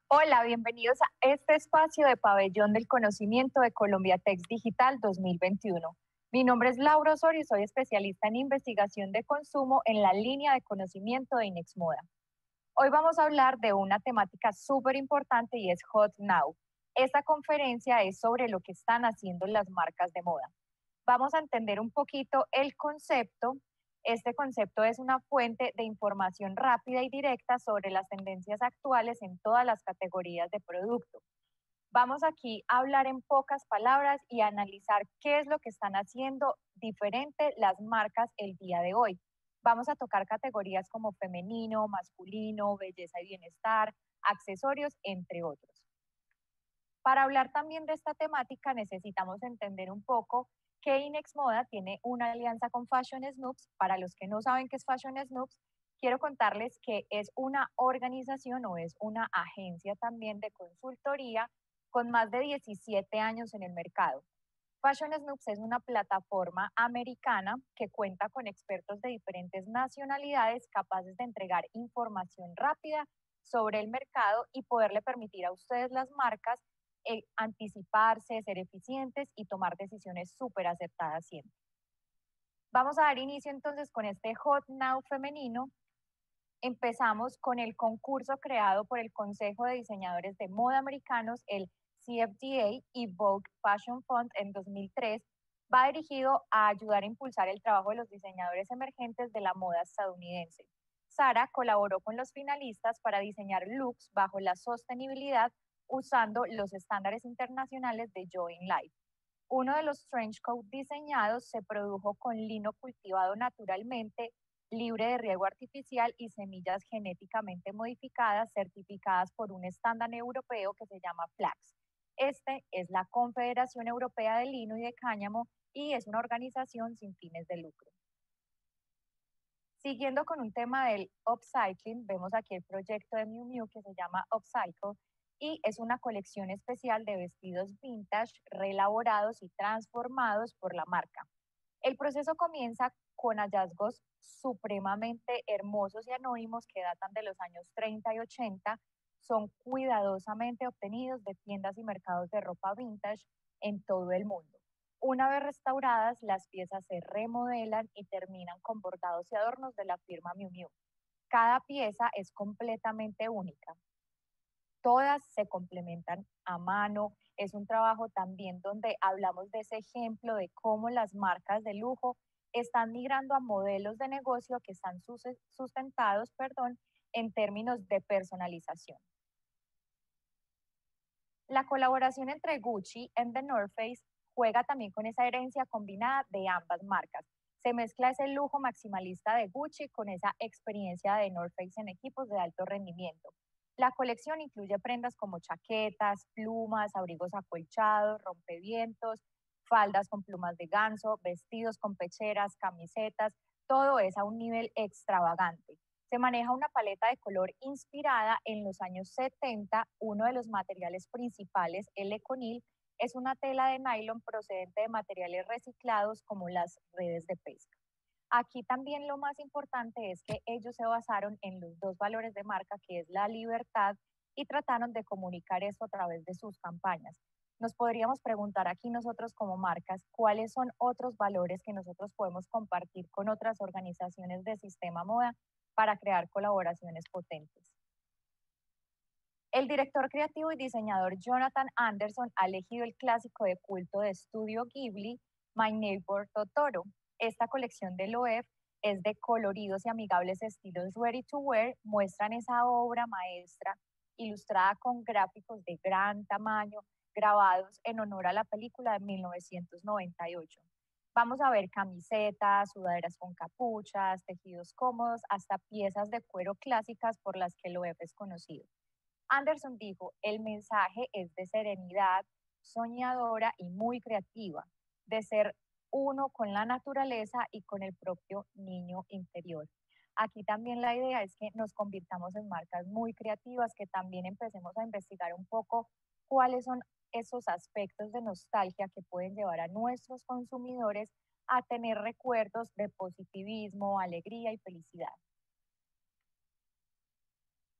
Hola, bienvenidos a este espacio de Pabellón del Conocimiento de Colombia Text Digital 2021. Mi nombre es Laura Osorio y soy especialista en investigación de consumo en la línea de conocimiento de Inexmoda. Hoy vamos a hablar de una temática súper importante y es Hot Now. Esta conferencia es sobre lo que están haciendo las marcas de moda. Vamos a entender un poquito el concepto. Este concepto es una fuente de información rápida y directa sobre las tendencias actuales en todas las categorías de producto. Vamos aquí a hablar en pocas palabras y a analizar qué es lo que están haciendo diferente las marcas el día de hoy. Vamos a tocar categorías como femenino, masculino, belleza y bienestar, accesorios, entre otros. Para hablar también de esta temática necesitamos entender un poco que Inex Moda tiene una alianza con Fashion Snoops. Para los que no saben qué es Fashion Snoops, quiero contarles que es una organización o es una agencia también de consultoría con más de 17 años en el mercado. Fashion Snoops es una plataforma americana que cuenta con expertos de diferentes nacionalidades capaces de entregar información rápida sobre el mercado y poderle permitir a ustedes las marcas anticiparse, ser eficientes y tomar decisiones súper acertadas siempre. Vamos a dar inicio entonces con este Hot Now femenino. Empezamos con el concurso creado por el Consejo de Diseñadores de Moda Americanos, el CFDA y Vogue Fashion Fund en 2003. Va dirigido a ayudar a impulsar el trabajo de los diseñadores emergentes de la moda estadounidense. Sara colaboró con los finalistas para diseñar looks bajo la sostenibilidad usando los estándares internacionales de Join Life. Uno de los trench coat diseñados se produjo con lino cultivado naturalmente, libre de riego artificial y semillas genéticamente modificadas certificadas por un estándar europeo que se llama Flax. Este es la Confederación Europea de Lino y de Cáñamo y es una organización sin fines de lucro. Siguiendo con un tema del upcycling, vemos aquí el proyecto de Miu Miu que se llama Upcycle y es una colección especial de vestidos vintage reelaborados y transformados por la marca. El proceso comienza con hallazgos supremamente hermosos y anónimos que datan de los años 30 y 80. Son cuidadosamente obtenidos de tiendas y mercados de ropa vintage en todo el mundo. Una vez restauradas, las piezas se remodelan y terminan con bordados y adornos de la firma Miu Miu. Cada pieza es completamente única. Todas se complementan a mano. Es un trabajo también donde hablamos de ese ejemplo de cómo las marcas de lujo están migrando a modelos de negocio que están sustentados, en términos de personalización. La colaboración entre Gucci y The North Face juega también con esa herencia combinada de ambas marcas. Se mezcla ese lujo maximalista de Gucci con esa experiencia de North Face en equipos de alto rendimiento. La colección incluye prendas como chaquetas, plumas, abrigos acolchados, rompevientos, faldas con plumas de ganso, vestidos con pecheras, camisetas, todo es a un nivel extravagante. Se maneja una paleta de color inspirada en los años 70. Uno de los materiales principales, el econil, es una tela de nylon procedente de materiales reciclados como las redes de pesca. Aquí también lo más importante es que ellos se basaron en los dos valores de marca, que es la libertad, y trataron de comunicar eso a través de sus campañas. Nos podríamos preguntar aquí nosotros como marcas, ¿cuáles son otros valores que nosotros podemos compartir con otras organizaciones de sistema moda para crear colaboraciones potentes? El director creativo y diseñador Jonathan Anderson ha elegido el clásico de culto de Estudio Ghibli, My Neighbor Totoro. Esta colección de Loewe es de coloridos y amigables estilos ready to wear, muestran esa obra maestra ilustrada con gráficos de gran tamaño, grabados en honor a la película de 1998. Vamos a ver camisetas, sudaderas con capuchas, tejidos cómodos, hasta piezas de cuero clásicas por las que Loewe es conocido. Anderson dijo, el mensaje es de serenidad, soñadora y muy creativa, de ser uno con la naturaleza y con el propio niño interior. Aquí también la idea es que nos convirtamos en marcas muy creativas, que también empecemos a investigar un poco cuáles son esos aspectos de nostalgia que pueden llevar a nuestros consumidores a tener recuerdos de positivismo, alegría y felicidad.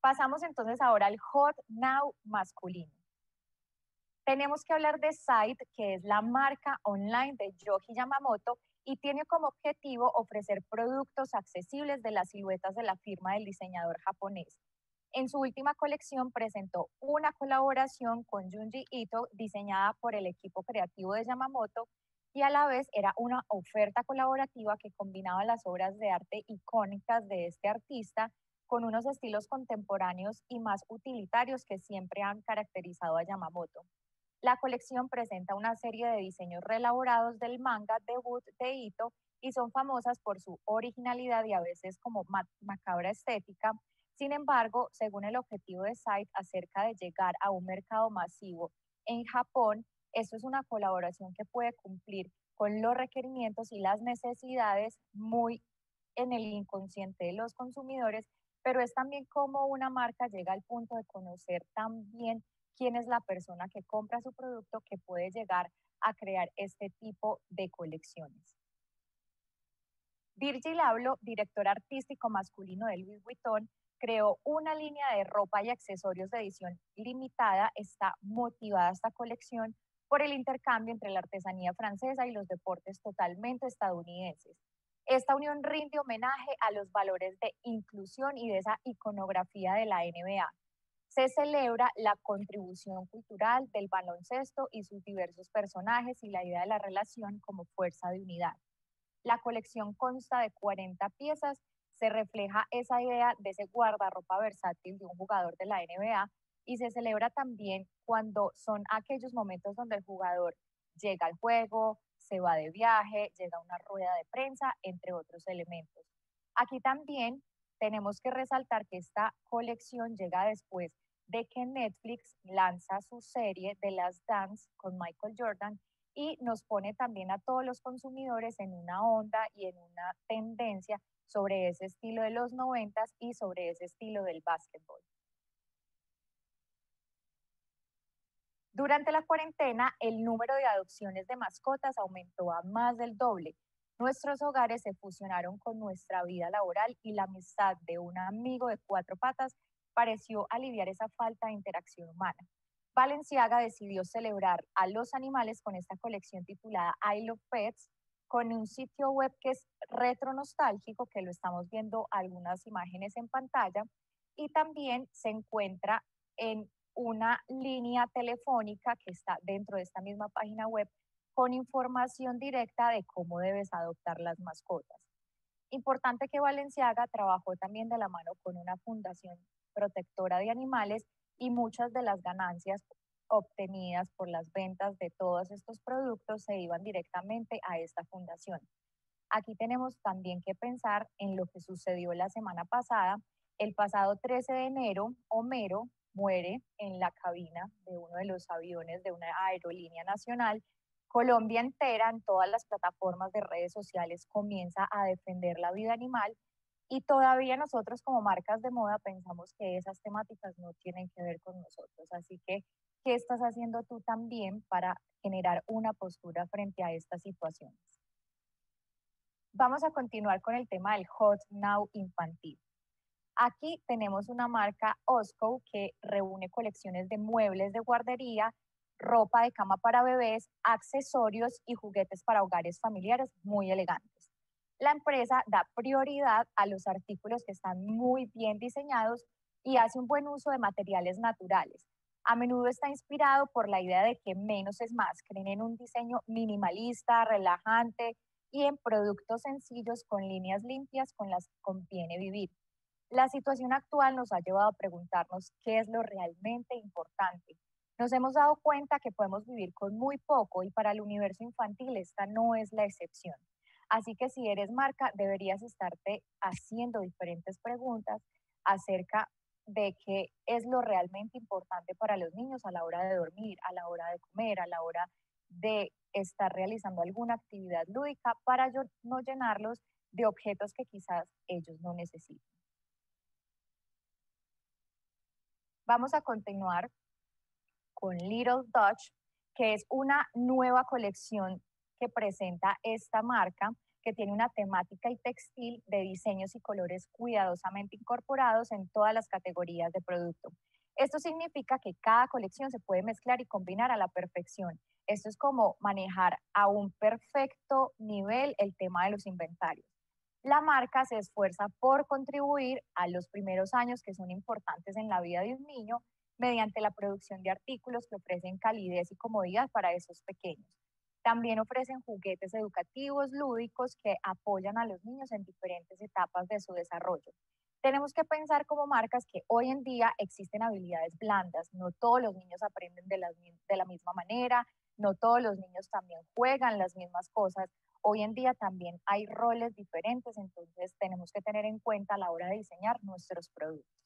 Pasamos entonces ahora al Hot Now masculino. Tenemos que hablar de Site, que es la marca online de Yohji Yamamoto y tiene como objetivo ofrecer productos accesibles de las siluetas de la firma del diseñador japonés. En su última colección presentó una colaboración con Junji Ito diseñada por el equipo creativo de Yamamoto y a la vez era una oferta colaborativa que combinaba las obras de arte icónicas de este artista con unos estilos contemporáneos y más utilitarios que siempre han caracterizado a Yamamoto. La colección presenta una serie de diseños reelaborados del manga debut de Ito y son famosas por su originalidad y a veces como macabra estética. Sin embargo, según el objetivo de Site acerca de llegar a un mercado masivo en Japón, esto es una colaboración que puede cumplir con los requerimientos y las necesidades muy en el inconsciente de los consumidores, pero es también como una marca llega al punto de conocer también quién es la persona que compra su producto que puede llegar a crear este tipo de colecciones. Virgil Abloh, director artístico masculino de Louis Vuitton, creó una línea de ropa y accesorios de edición limitada. Está motivada esta colección por el intercambio entre la artesanía francesa y los deportes totalmente estadounidenses. Esta unión rinde homenaje a los valores de inclusión y de esa iconografía de la NBA. Se celebra la contribución cultural del baloncesto y sus diversos personajes y la idea de la relación como fuerza de unidad. La colección consta de 40 piezas, se refleja esa idea de ese guardarropa versátil de un jugador de la NBA y se celebra también cuando son aquellos momentos donde el jugador llega al juego, se va de viaje, llega a una rueda de prensa, entre otros elementos. Aquí también tenemos que resaltar que esta colección llega después de que Netflix lanza su serie The Last Dance con Michael Jordan y nos pone también a todos los consumidores en una onda y en una tendencia sobre ese estilo de los 90 y sobre ese estilo del básquetbol. Durante la cuarentena, el número de adopciones de mascotas aumentó a más del doble. Nuestros hogares se fusionaron con nuestra vida laboral y la amistad de un amigo de cuatro patas pareció aliviar esa falta de interacción humana. Balenciaga decidió celebrar a los animales con esta colección titulada I Love Pets, con un sitio web que es retro nostálgico, que lo estamos viendo algunas imágenes en pantalla, y también se encuentra en una línea telefónica que está dentro de esta misma página web con información directa de cómo debes adoptar las mascotas. Importante que Balenciaga trabajó también de la mano con una fundación protectora de animales y muchas de las ganancias obtenidas por las ventas de todos estos productos se iban directamente a esta fundación. Aquí tenemos también que pensar en lo que sucedió la semana pasada. El pasado 13 de enero, Homero muere en la cabina de uno de los aviones de una aerolínea nacional. Colombia entera, en todas las plataformas de redes sociales, comienza a defender la vida animal y todavía nosotros como marcas de moda pensamos que esas temáticas no tienen que ver con nosotros. Así que, ¿qué estás haciendo tú también para generar una postura frente a estas situaciones? Vamos a continuar con el tema del Hot Now infantil. Aquí tenemos una marca Osco que reúne colecciones de muebles de guardería, ropa de cama para bebés, accesorios y juguetes para hogares familiares muy elegantes. La empresa da prioridad a los artículos que están muy bien diseñados y hace un buen uso de materiales naturales. A menudo está inspirado por la idea de que menos es más. Creen en un diseño minimalista, relajante y en productos sencillos con líneas limpias con las que conviene vivir. La situación actual nos ha llevado a preguntarnos qué es lo realmente importante. Nos hemos dado cuenta que podemos vivir con muy poco y para el universo infantil esta no es la excepción. Así que si eres marca, deberías estarte haciendo diferentes preguntas acerca de qué es lo realmente importante para los niños a la hora de dormir, a la hora de comer, a la hora de estar realizando alguna actividad lúdica para no llenarlos de objetos que quizás ellos no necesiten. Vamos a continuar con Little Dutch, que es una nueva colección que presenta esta marca, que tiene una temática y textil de diseños y colores cuidadosamente incorporados en todas las categorías de producto. Esto significa que cada colección se puede mezclar y combinar a la perfección. Esto es como manejar a un perfecto nivel el tema de los inventarios. La marca se esfuerza por contribuir a los primeros años que son importantes en la vida de un niño mediante la producción de artículos que ofrecen calidez y comodidad para esos pequeños. También ofrecen juguetes educativos, lúdicos, que apoyan a los niños en diferentes etapas de su desarrollo. Tenemos que pensar como marcas que hoy en día existen habilidades blandas. No todos los niños aprenden de la misma manera, no todos los niños también juegan las mismas cosas. Hoy en día también hay roles diferentes, entonces tenemos que tener en cuenta a la hora de diseñar nuestros productos.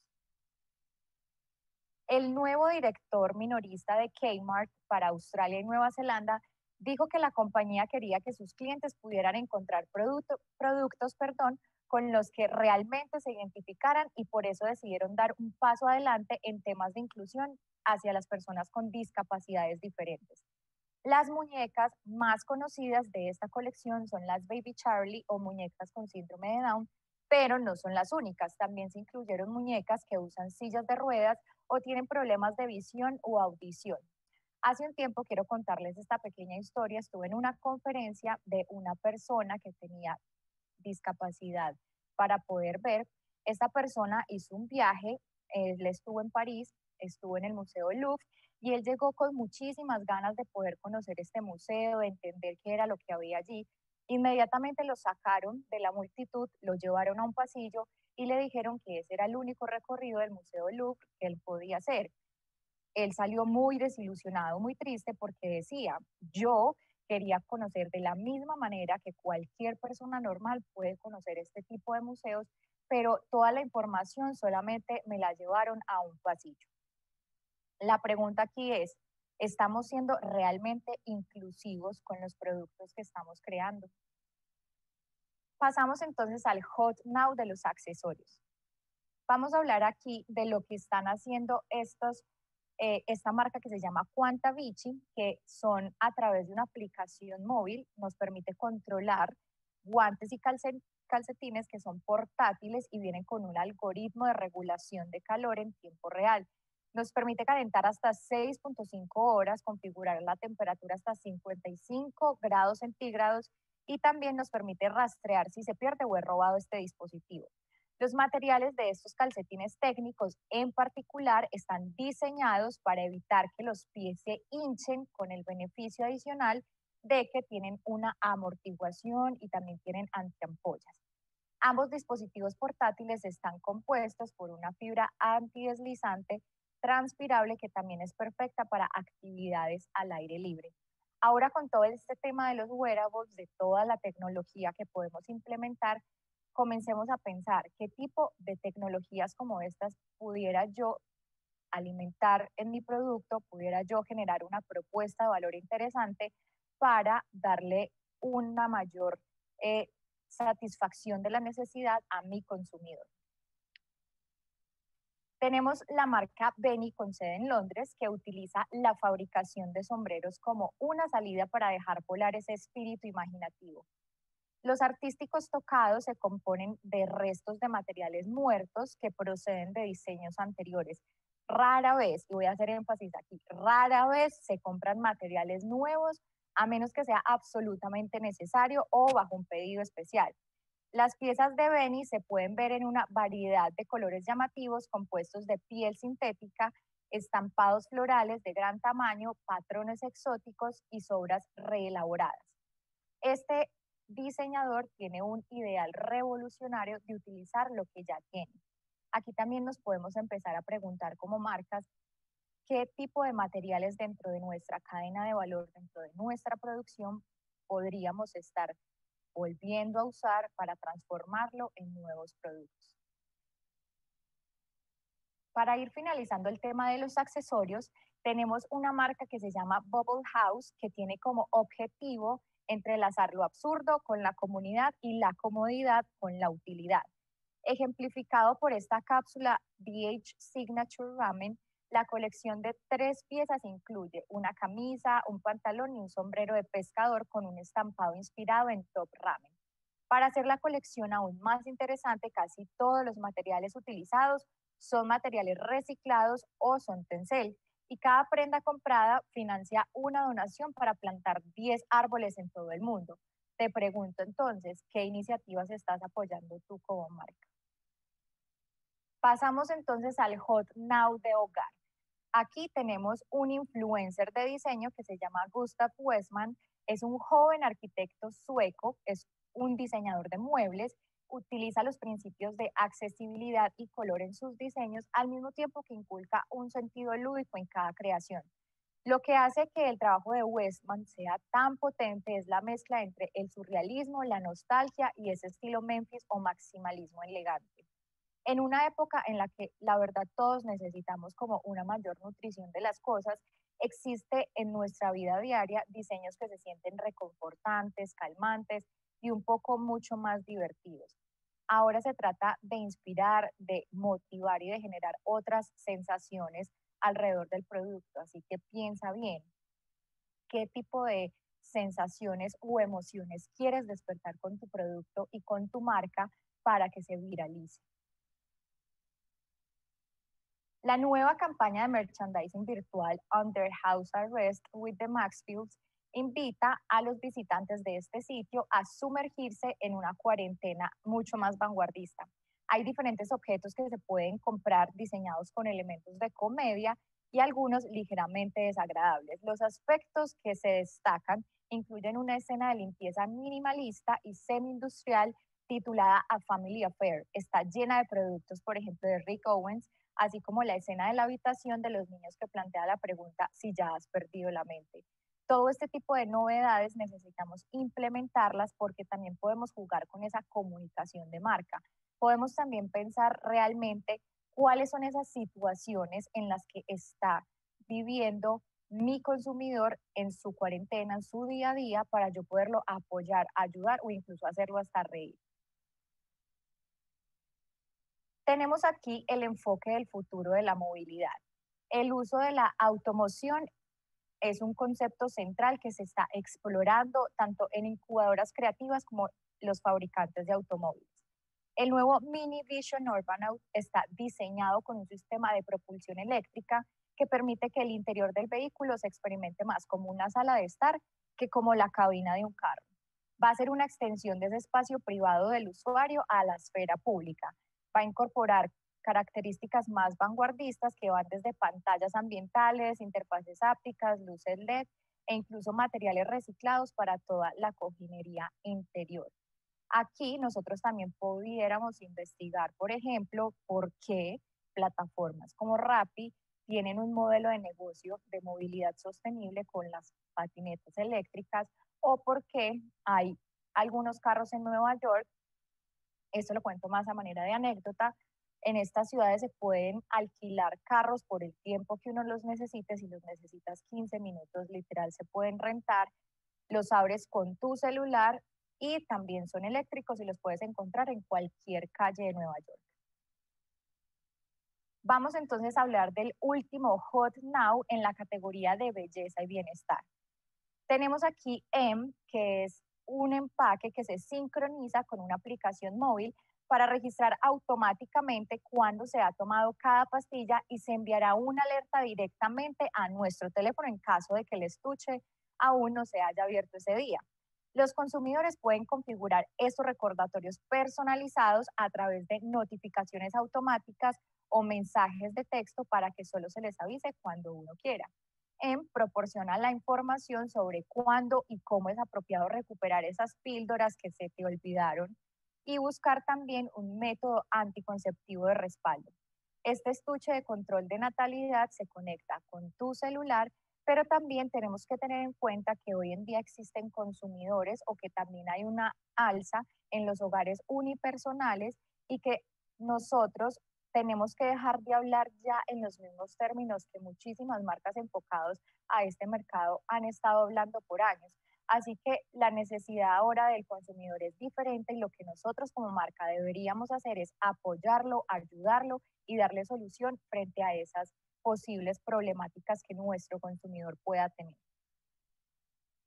El nuevo director minorista de Kmart para Australia y Nueva Zelanda dijo que la compañía quería que sus clientes pudieran encontrar productos con los que realmente se identificaran, y por eso decidieron dar un paso adelante en temas de inclusión hacia las personas con discapacidades diferentes. Las muñecas más conocidas de esta colección son las Baby Charlie o muñecas con síndrome de Down, pero no son las únicas. También se incluyeron muñecas que usan sillas de ruedas o tienen problemas de visión o audición. Hace un tiempo quiero contarles esta pequeña historia. Estuve en una conferencia de una persona que tenía discapacidad para poder ver. Esta persona hizo un viaje, él estuvo en París, estuvo en el Museo Louvre, y él llegó con muchísimas ganas de poder conocer este museo, de entender qué era lo que había allí. Inmediatamente lo sacaron de la multitud, lo llevaron a un pasillo y le dijeron que ese era el único recorrido del Museo Louvre que él podía hacer. Él salió muy desilusionado, muy triste, porque decía: yo quería conocer de la misma manera que cualquier persona normal puede conocer este tipo de museos, pero toda la información solamente me la llevaron a un pasillo. La pregunta aquí es: ¿estamos siendo realmente inclusivos con los productos que estamos creando? Pasamos entonces al hot now de los accesorios. Vamos a hablar aquí de lo que están haciendo esta marca que se llama Quantavici, que son a través de una aplicación móvil, nos permite controlar guantes y calcetines que son portátiles y vienen con un algoritmo de regulación de calor en tiempo real. Nos permite calentar hasta 6.5 horas, configurar la temperatura hasta 55 grados centígrados, y también nos permite rastrear si se pierde o es robado este dispositivo. Los materiales de estos calcetines técnicos en particular están diseñados para evitar que los pies se hinchen, con el beneficio adicional de que tienen una amortiguación y también tienen antiampollas. Ambos dispositivos portátiles están compuestos por una fibra antideslizante transpirable que también es perfecta para actividades al aire libre. Ahora, con todo este tema de los wearables, de toda la tecnología que podemos implementar, comencemos a pensar qué tipo de tecnologías como estas pudiera yo alimentar en mi producto, pudiera yo generar una propuesta de valor interesante para darle una mayor satisfacción de la necesidad a mi consumidor. Tenemos la marca Benny, con sede en Londres, que utiliza la fabricación de sombreros como una salida para dejar volar ese espíritu imaginativo. Los artísticos tocados se componen de restos de materiales muertos que proceden de diseños anteriores. Rara vez, y voy a hacer énfasis aquí, rara vez se compran materiales nuevos, a menos que sea absolutamente necesario o bajo un pedido especial. Las piezas de Benny se pueden ver en una variedad de colores llamativos, compuestos de piel sintética, estampados florales de gran tamaño, patrones exóticos y sobras reelaboradas. Este diseñador tiene un ideal revolucionario de utilizar lo que ya tiene. Aquí también nos podemos empezar a preguntar como marcas qué tipo de materiales dentro de nuestra cadena de valor, dentro de nuestra producción, podríamos estar volviendo a usar para transformarlo en nuevos productos. Para ir finalizando el tema de los accesorios, tenemos una marca que se llama Bubble House, que tiene como objetivo entrelazar lo absurdo con la comunidad y la comodidad con la utilidad. Ejemplificado por esta cápsula BH Signature Ramen, la colección de 3 piezas incluye una camisa, un pantalón y un sombrero de pescador con un estampado inspirado en Top Ramen. Para hacer la colección aún más interesante, casi todos los materiales utilizados son materiales reciclados o son tencel, y cada prenda comprada financia una donación para plantar 10 árboles en todo el mundo. Te pregunto entonces, ¿qué iniciativas estás apoyando tú como marca? Pasamos entonces al Hot Now de hogar. Aquí tenemos un influencer de diseño que se llama Gustav Westman. Es un joven arquitecto sueco, es un diseñador de muebles, utiliza los principios de accesibilidad y color en sus diseños, al mismo tiempo que inculca un sentido lúdico en cada creación. Lo que hace que el trabajo de Westman sea tan potente es la mezcla entre el surrealismo, la nostalgia y ese estilo Memphis o maximalismo elegante. En una época en la que la verdad todos necesitamos como una mayor nutrición de las cosas, existe en nuestra vida diaria diseños que se sienten reconfortantes, calmantes y un poco mucho más divertidos. Ahora se trata de inspirar, de motivar y de generar otras sensaciones alrededor del producto. Así que piensa bien qué tipo de sensaciones o emociones quieres despertar con tu producto y con tu marca para que se viralice. La nueva campaña de merchandising virtual Under House Arrest with the Maxfields invita a los visitantes de este sitio a sumergirse en una cuarentena mucho más vanguardista. Hay diferentes objetos que se pueden comprar diseñados con elementos de comedia y algunos ligeramente desagradables. Los aspectos que se destacan incluyen una escena de limpieza minimalista y semi-industrial titulada A Family Affair. Está llena de productos, por ejemplo, de Rick Owens, así como la escena de la habitación de los niños que plantea la pregunta si ya has perdido la mente. Todo este tipo de novedades necesitamos implementarlas porque también podemos jugar con esa comunicación de marca. Podemos también pensar realmente cuáles son esas situaciones en las que está viviendo mi consumidor en su cuarentena, en su día a día, para yo poderlo apoyar, ayudar o incluso hacerlo hasta reír. Tenemos aquí el enfoque del futuro de la movilidad. El uso de la automoción es un concepto central que se está explorando tanto en incubadoras creativas como los fabricantes de automóviles. El nuevo Mini Vision Urbanout está diseñado con un sistema de propulsión eléctrica que permite que el interior del vehículo se experimente más como una sala de estar que como la cabina de un carro. Va a ser una extensión de ese espacio privado del usuario a la esfera pública. Va a incorporar características más vanguardistas que van desde pantallas ambientales, interfaces ápticas, luces LED e incluso materiales reciclados para toda la cojinería interior. Aquí nosotros también pudiéramos investigar, por ejemplo, por qué plataformas como Rappi tienen un modelo de negocio de movilidad sostenible con las patinetas eléctricas o por qué hay algunos carros en Nueva York. Esto lo cuento más a manera de anécdota. En estas ciudades se pueden alquilar carros por el tiempo que uno los necesite. Si los necesitas 15 minutos, literal, se pueden rentar. Los abres con tu celular y también son eléctricos y los puedes encontrar en cualquier calle de Nueva York. Vamos entonces a hablar del último Hot Now en la categoría de belleza y bienestar. Tenemos aquí que es un empaque que se sincroniza con una aplicación móvil para registrar automáticamente cuándo se ha tomado cada pastilla y se enviará una alerta directamente a nuestro teléfono en caso de que el estuche aún no se haya abierto ese día. Los consumidores pueden configurar estos recordatorios personalizados a través de notificaciones automáticas o mensajes de texto para que solo se les avise cuando uno quiera. Proporciona la información sobre cuándo y cómo es apropiado recuperar esas píldoras que se te olvidaron y buscar también un método anticonceptivo de respaldo. Este estuche de control de natalidad se conecta con tu celular, pero también tenemos que tener en cuenta que hoy en día existen consumidores o que también hay una alza en los hogares unipersonales y que nosotros tenemos que dejar de hablar ya en los mismos términos que muchísimas marcas enfocados a este mercado han estado hablando por años. Así que la necesidad ahora del consumidor es diferente y lo que nosotros como marca deberíamos hacer es apoyarlo, ayudarlo y darle solución frente a esas posibles problemáticas que nuestro consumidor pueda tener.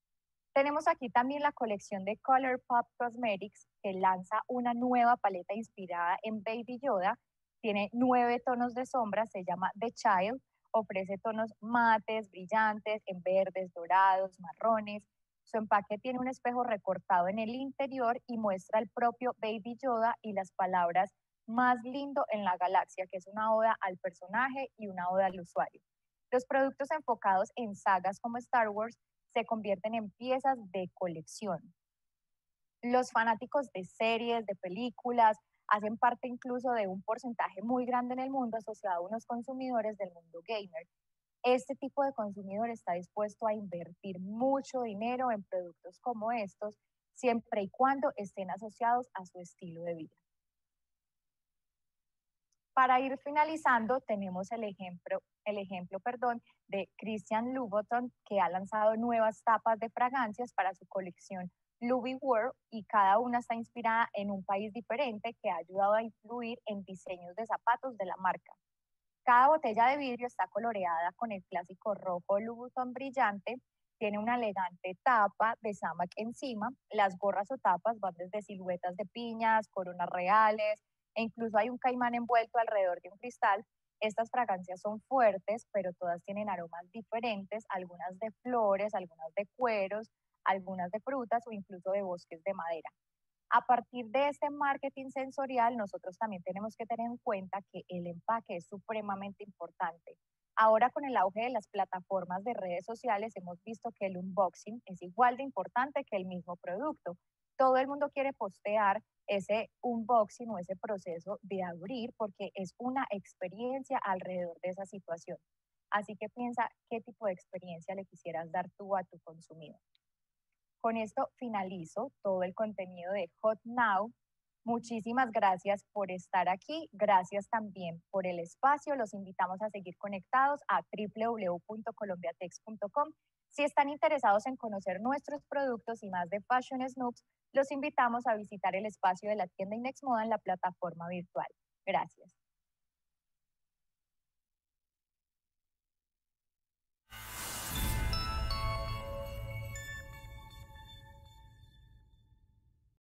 Tenemos aquí también la colección de ColourPop Cosmetics, que lanza una nueva paleta inspirada en Baby Yoda. Tiene 9 tonos de sombra, se llama The Child. Ofrece tonos mates, brillantes, en verdes, dorados, marrones. Su empaque tiene un espejo recortado en el interior y muestra el propio Baby Yoda y las palabras más lindo en la galaxia, que es una oda al personaje y una oda al usuario. Los productos enfocados en sagas como Star Wars se convierten en piezas de colección. Los fanáticos de series, de películas, hacen parte incluso de un porcentaje muy grande en el mundo asociado a unos consumidores del mundo gamer. Este tipo de consumidor está dispuesto a invertir mucho dinero en productos como estos, siempre y cuando estén asociados a su estilo de vida. Para ir finalizando, tenemos el ejemplo de Christian Louboutin, que ha lanzado nuevas tapas de fragancias para su colección Louis World y cada una está inspirada en un país diferente que ha ayudado a influir en diseños de zapatos de la marca. Cada botella de vidrio está coloreada con el clásico rojo Louboutin brillante, tiene una elegante tapa de sámac encima, las gorras o tapas van desde siluetas de piñas, coronas reales, e incluso hay un caimán envuelto alrededor de un cristal. Estas fragancias son fuertes, pero todas tienen aromas diferentes, algunas de flores, algunas de cueros, algunas de frutas o incluso de bosques de madera. A partir de este marketing sensorial, nosotros también tenemos que tener en cuenta que el empaque es supremamente importante. Ahora con el auge de las plataformas de redes sociales, hemos visto que el unboxing es igual de importante que el mismo producto. Todo el mundo quiere postear ese unboxing o ese proceso de abrir porque es una experiencia alrededor de esa situación. Así que piensa qué tipo de experiencia le quisieras dar tú a tu consumidor. Con esto finalizo todo el contenido de Hot Now. Muchísimas gracias por estar aquí. Gracias también por el espacio. Los invitamos a seguir conectados a www.colombiatex.com. Si están interesados en conocer nuestros productos y más de Fashion Snoops, los invitamos a visitar el espacio de la tienda Inexmoda en la plataforma virtual. Gracias.